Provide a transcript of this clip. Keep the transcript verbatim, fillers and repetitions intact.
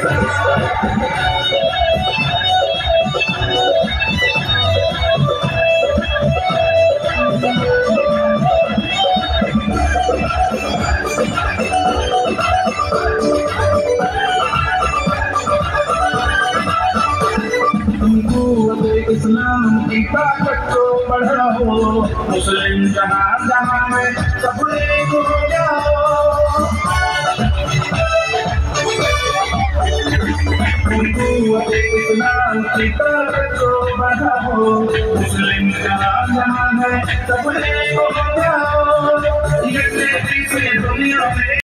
اسلام کی طاقت کو بڑھاؤ، مسلم جہاں جہاں میں تبلیغ ہو جاؤ، قوت اسلام کی طاقت کو بڑھاؤ، مسلم جہاں جہاں میں تبلیغ ہو جاؤ، یہ تیزی سے دنیا میں